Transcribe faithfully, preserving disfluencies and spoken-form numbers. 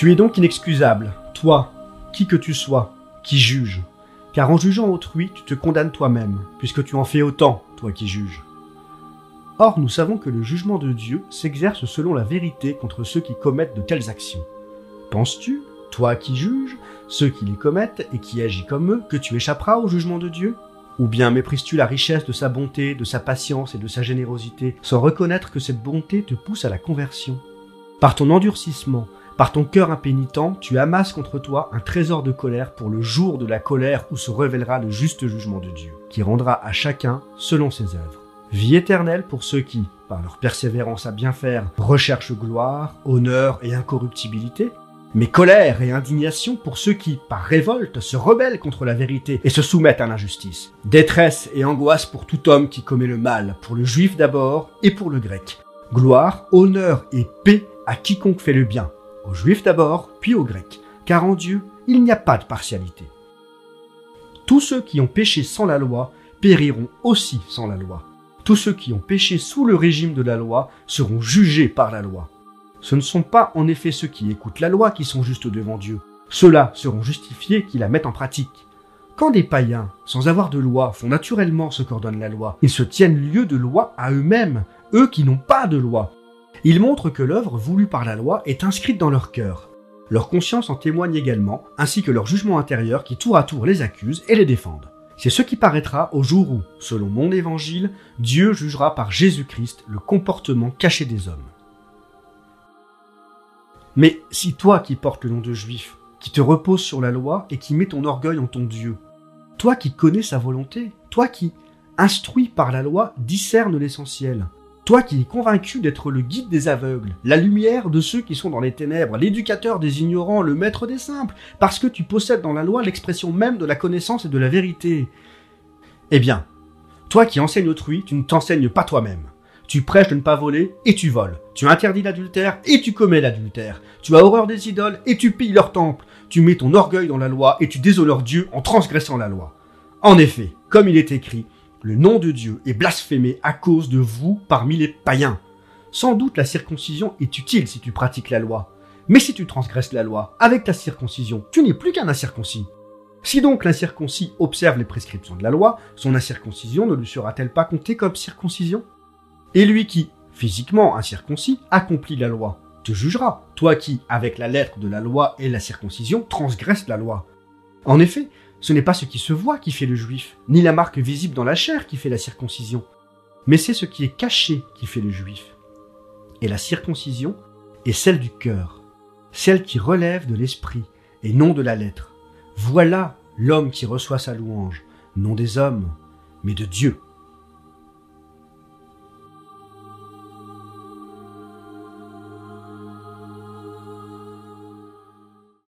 Tu es donc inexcusable, toi, qui que tu sois, qui juge. Car en jugeant autrui, tu te condamnes toi-même, puisque tu en fais autant, toi qui juges. Or, nous savons que le jugement de Dieu s'exerce selon la vérité contre ceux qui commettent de telles actions. Penses-tu, toi qui juges, ceux qui les commettent et qui agis comme eux, que tu échapperas au jugement de Dieu ? Ou bien méprises-tu la richesse de sa bonté, de sa patience et de sa générosité, sans reconnaître que cette bonté te pousse à la conversion ? Par ton endurcissement, par ton cœur impénitent, tu amasses contre toi un trésor de colère pour le jour de la colère où se révélera le juste jugement de Dieu, qui rendra à chacun selon ses œuvres. Vie éternelle pour ceux qui, par leur persévérance à bien faire, recherchent gloire, honneur et incorruptibilité, mais colère et indignation pour ceux qui, par révolte, se rebellent contre la vérité et se soumettent à l'injustice. Détresse et angoisse pour tout homme qui commet le mal, pour le juif d'abord et pour le grec. Gloire, honneur et paix à quiconque fait le bien, aux juifs d'abord, puis aux grecs, car en Dieu, il n'y a pas de partialité. Tous ceux qui ont péché sans la loi périront aussi sans la loi. Tous ceux qui ont péché sous le régime de la loi seront jugés par la loi. Ce ne sont pas en effet ceux qui écoutent la loi qui sont justes devant Dieu. Ceux-là seront justifiés qui la mettent en pratique. Quand des païens, sans avoir de loi, font naturellement ce qu'ordonne la loi, ils se tiennent lieu de loi à eux-mêmes, eux qui n'ont pas de loi. Ils montrent que l'œuvre voulue par la loi est inscrite dans leur cœur. Leur conscience en témoigne également, ainsi que leur jugement intérieur qui tour à tour les accuse et les défendent. C'est ce qui paraîtra au jour où, selon mon évangile, Dieu jugera par Jésus-Christ le comportement caché des hommes. Mais si toi qui portes le nom de juif, qui te reposes sur la loi et qui mets ton orgueil en ton Dieu, toi qui connais sa volonté, toi qui, instruit par la loi, discerne l'essentiel, toi qui es convaincu d'être le guide des aveugles, la lumière de ceux qui sont dans les ténèbres, l'éducateur des ignorants, le maître des simples, parce que tu possèdes dans la loi l'expression même de la connaissance et de la vérité. Eh bien, toi qui enseignes autrui, tu ne t'enseignes pas toi-même. Tu prêches de ne pas voler et tu voles. Tu interdis l'adultère et tu commets l'adultère. Tu as horreur des idoles et tu pilles leur temple. Tu mets ton orgueil dans la loi et tu déshonores Dieu en transgressant la loi. En effet, comme il est écrit, le nom de Dieu est blasphémé à cause de vous parmi les païens. Sans doute la circoncision est utile si tu pratiques la loi. Mais si tu transgresses la loi avec ta circoncision, tu n'es plus qu'un incirconcis. Si donc l'incirconcis observe les prescriptions de la loi, son incirconcision ne lui sera-t-elle pas comptée comme circoncision ? Et lui qui, physiquement incirconcis, accomplit la loi, te jugera, toi qui, avec la lettre de la loi et la circoncision, transgresses la loi. En effet, ce n'est pas ce qui se voit qui fait le juif, ni la marque visible dans la chair qui fait la circoncision, mais c'est ce qui est caché qui fait le juif. Et la circoncision est celle du cœur, celle qui relève de l'esprit et non de la lettre. Voilà l'homme qui reçoit sa louange, non des hommes, mais de Dieu.